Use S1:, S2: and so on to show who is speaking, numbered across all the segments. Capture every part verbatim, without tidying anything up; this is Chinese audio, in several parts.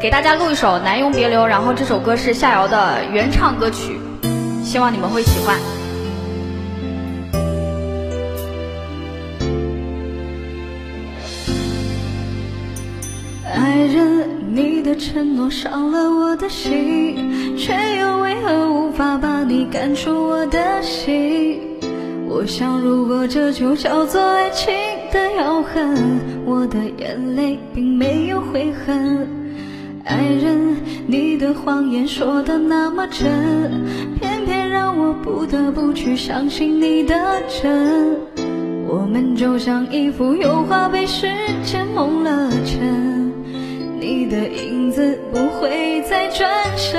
S1: 给大家录一首《南辕别流》，然后这首歌是夏瑶的原唱歌曲，希望你们会喜欢。
S2: 爱人，你的承诺伤了我的心，却又为何无法把你赶出我的心？我想如果这就叫做爱情的咬痕，我的眼泪并没有悔恨。爱人，你的谎言说得那么真，偏偏让我不得不去相信你的真。我们就像一幅油画被时间蒙了尘，你的影子不会再转身。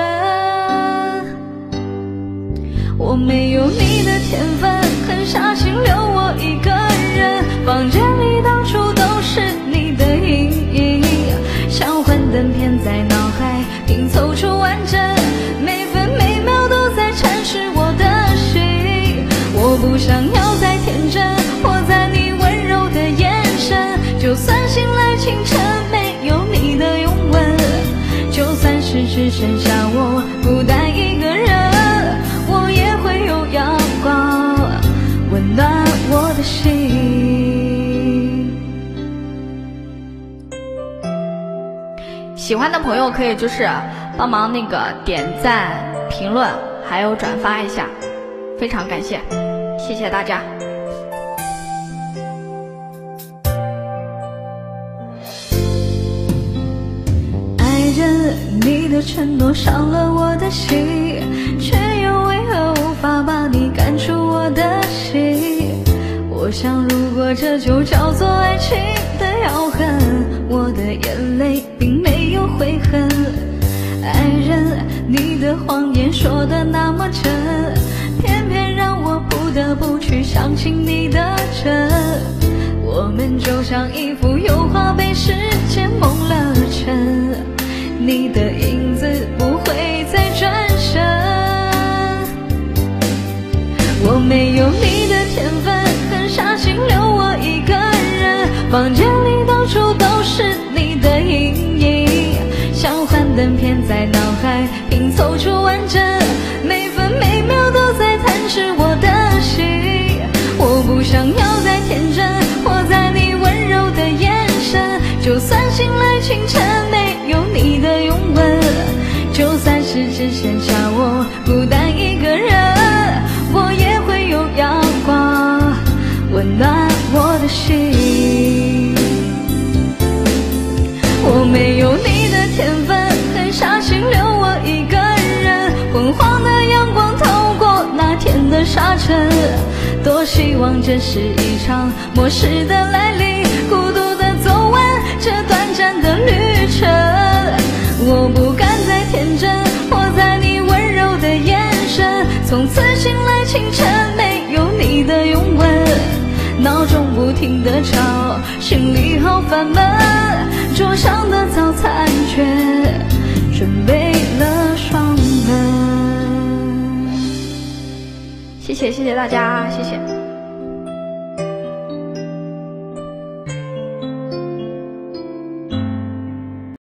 S2: 我没有你的天分，狠下心留我一个人，房间里到处都是你的阴影，像幻灯片在脑海拼凑出完整，每分每秒都在阐释我的心。我不想要再天真，活在你温柔的眼神，就算醒来清晨没有你的拥吻，就算是只剩下我孤单一个人，我也会有阳光温暖我的心。
S1: 喜欢的朋友可以就是帮忙那个点赞、评论，还有转发一下，非常感谢，谢谢大家。
S2: 爱人，你的承诺伤了我的心，却又为何无法把你赶出我的心？我想如果这就叫做爱情的咬痕，我的眼泪并没有悔恨。爱人，你的谎言说得那么真，偏偏让我不得不去相信你的真。我们就像一幅油画被时间蒙了尘，你的影子不会再转身。我没有你的天分，狠下心留我一个人，房间里到处都是你的阴影，像幻灯片在脑海拼凑出完整，每分每秒都在探视我的心。我不想要再天真，活在你温柔的眼神，就算醒来清晨没有你的拥吻，就算是只剩下我孤单一个人，我也会有阳光温暖我的心。我没有你的天分，狠下心留我一个人，昏黄的阳光透过那天的沙尘，多希望这是一场末世的来临，孤独的走完这短暂的旅程。我不敢再天真，活在你温柔的眼神，从此醒来清晨没有你的拥吻，闹钟不停地吵，心里好烦闷，桌上的早餐却准备了双份。
S1: 谢谢谢谢大家，谢谢。